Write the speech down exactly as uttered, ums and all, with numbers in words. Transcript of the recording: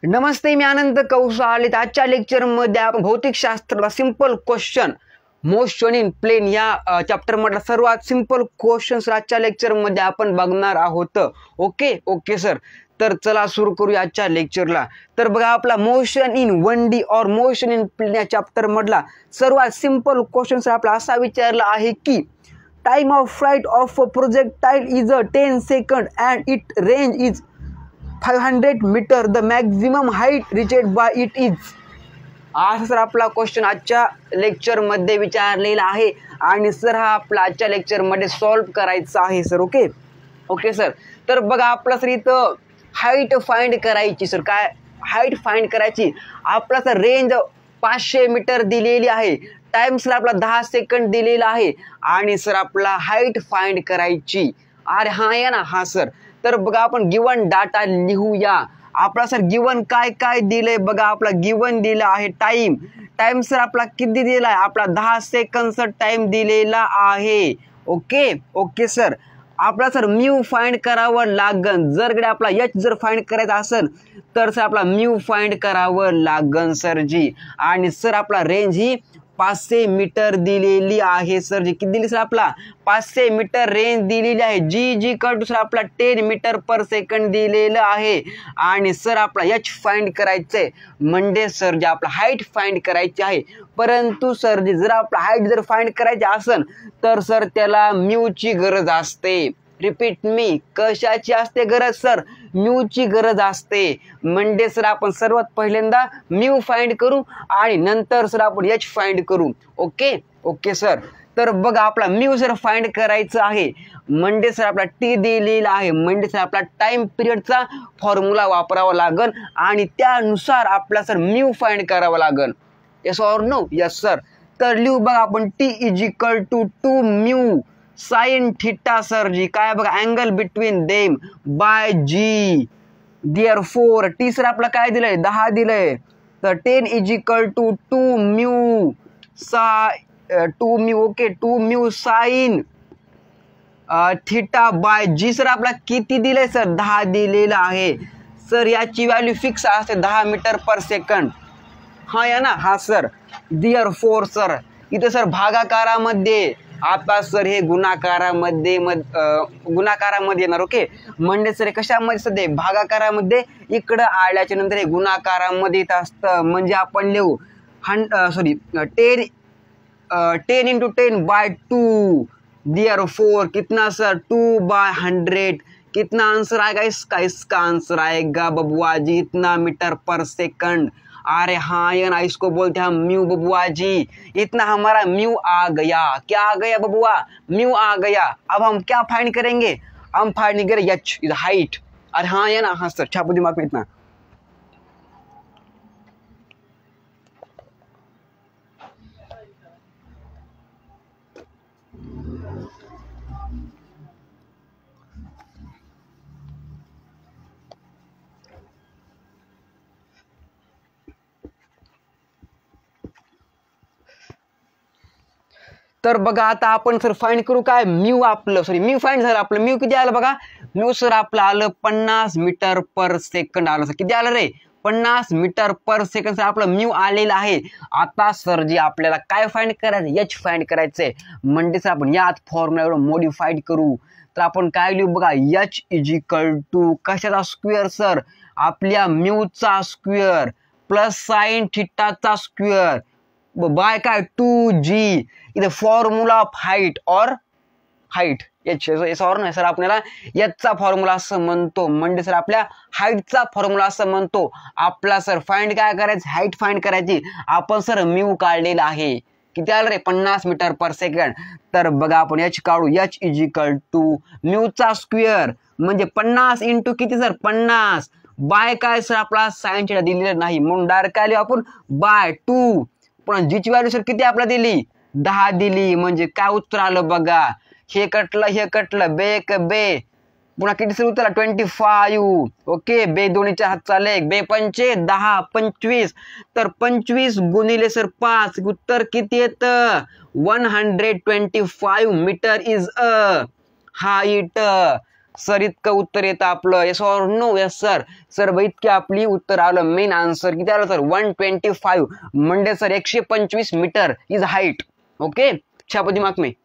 नमस्ते, मी आनंद कौसाले. आजच्या लेक्चरमध्ये आपण भौतिकशास्त्राला simple question motion in plane या चॅप्टर मधला सर्वात सिंपल क्वेश्चन्स आजच्या लेक्चरमध्ये आपण बघणार आहोत. Okay okay sir. तर चला सुरू करूया आजच्या लेक्चरला. तर बघा, आपला मोशन इन वन डी और मोशन इन प्लेन या चॅप्टर मधला सर्वात सिंपल क्वेश्चन्स आपला असा विचारला आहे की time of flight of a projectile is a ten second and it range is five hundred metre. The maximum height reached by it is. असा सर आपला क्वेश्चन आजच्या लेक्चरमध्ये विचारलेला आहे आणि सर हा आपला आजच्या लेक्चरमध्ये सॉल्व्ह करायचा आहे सर. Okay okay sir. तर बघा, आपला सर इथं हाईट फाइंड करायची सर. काय हाईट फाइंड करायची? आपला सर रेंज पाचशे मीटर दिलेली आहे, टाइम सर आपला दहा सेकंड दिलेला आहे आणि सर आपला हाईट फाइंड करायची. अरे हा या ना, हा सर. तर बघा, आपण गिवन डाटा लिहूया. आपला सर गिवन काय काय दिलंय बघा. आपला गिवन दिला आहे टाइम. टाइम सर आपला किती दिला आहे? आपला दहा सेकंडचा टाइम दिलेला आहे. Okay okay sir. आपला सर म्यू फाइंड करावं लागन. जर कडे आपला एच जर फाइंड करायचा असेल तर सर आपला म्यू फाइंड करावं लागन सर जी. आणि सर आपला रेंज ही पाचशे मीटर दिलेली आहे सर जी. किती दिली सर? आपला पाचशे मीटर रेंज दिलेली आहे. जी जी कट सर आपला टेन मीटर पर सेकंड दिलेलं आहे. आणि सर आपला एच फाइंड करायचंय म्हणजे सर जे आपला हाईट फाइंड करायची आहे. परंतु सर जी जर आपला हाईट जर फाइंड करायची असेल तर सर त्याला म्यूची गरज असते. रिपीट मी, कशाची असते गरज सर? म्यूची गरज असते. म्हणजे सर आपण सर्वात पहिल्यांदा म्यू फाइंड करू आणि नंतर सर आपण एच फाइंड करू. Okay okay sir. तर बघा, आपला म्यू सर फाइंड करायचं आहे म्हणजे सर आपला टी दिलेला आहे. म्हणजे सर आपला टाइम पिरियडचा फॉर्म्युला वापरावा लागल आणि त्यानुसार आपला सर म्यू फाइंड करावा लागल. Yes or no? Yes sir. तर लिहू बघा आपण, T is equal to two mu sine theta sir ji. काय बघा, angle between them by G. Therefore T sir आपला काय दिलंय? दहा दिलंय. तर ten is equal to two mu सा two mu okay two mu sine theta by G. Sir आपला किती दिलंय सर? दहा दिलेला आहे सर. याची व्हॅल्यू फिक्स असते दहा मीटर पर सेकंड. हा या ना, हा सर. देअर फोर सर इथे सर भागाकारामध्ये, आता सर हे गुणाकारामध्ये मध गुणाकारामध्ये येणार. ओके, म्हणजे सर कशामध्ये सध्या? भागाकारामध्ये. इकडं आल्याच्या नंतर हे गुणाकारामध्ये येत असतं. म्हणजे आपण लिहू हं sorry ten ten into ten by two. Therefore कितना सर? Two by hundred. कितना आंसर आएगा इसका? इसका आंसर आएगा बबुआ जी इतना मीटर पर सेकंड. अरे हाँ ये ना, इसको बोलते हैं हम म्यू बबुआ जी. इतना हमारा म्यू आ गया. क्या आ गया बबुआ? म्यू आ गया. अब हम क्या फाइंड करेंगे? हम फाइंड करेंगे एच इज हाइट. अरे हाँ ये ना, हाँ सर. छापो दिमाग में इतना. तर बघा, आता आपण सर फाइंड करू काय? म्यू आपलं सॉरी म्यू फाइंड झालं. आपलं म्यू किती आलं बघा? म्यू सर आपलं आलं पन्नास मीटर पर सेकंड आलं सर. किती आलं रे? पन्नास मीटर पर सेकंड सर आपलं म्यू आलेलं आहे. आता सर जी आपल्याला काय फाइंड करायचं? एच फाइंड करायचंय. म्हणजे सर आपण यात फॉर्म्युला एवढं मॉडिफाईड करू. तर आपण काय लिहू बघा, एच इज इक्वल टू कशाचा स्क्वेअर सर? आपल्या म्यूचा स्क्वेअर प्लस साइन थिटाचा स्क्वेअर बाय काय? Two G. इथे फॉर्म्युला ऑफ हाईट और हाईट एच और नाही सर, आपल्याला याचा फॉर्म्युला असं म्हणतो. म्हणजे सर आपल्या हाईटचा फॉर्म्युला असं म्हणतो. आपला सर फाइंड काय करायचं? हाईट फाइंड करायची. आपण सर म्यू काढलेला आहे. किती आलं रे? पन्नास मीटर पर सेकंड. तर बघा आपण एच काढू. एच इज इक्वल टू म्यूचा स्क्वेअर म्हणजे पन्नास इंटू किती सर? पन्नास बाय काय सर? आपला साइन थिटा दिलेला नाही म्हणून डायरेक्ट काय लिहू आपण? By two. पण जीची व्हॅल्यू सर किती आपला दिली? दहा दिली. म्हणजे काय उत्तर आलं बघा? हे कटलं हे कटलं, बे एक बे. पुन्हा किती सर उत्तर? Twenty five. ओके, बे दोन्हीच्या हातचा लेख. बे पंचे दहा, पंचवीस. तर पंचवीस गुणिले सर पाच, उत्तर किती येतं? One hundred twenty five metre is a height. Sir इतकं उत्तर येतं आपलं yes or no. Yes sir. Sir भाई इतके आपली उत्तर आलं. मेन आन्सर किती आलं सर वन ट्वेंटी फाईव्ह म्हणजे सर एकशे पंचवीस मीटर इज हाईट. ओके छापो दिमाग में.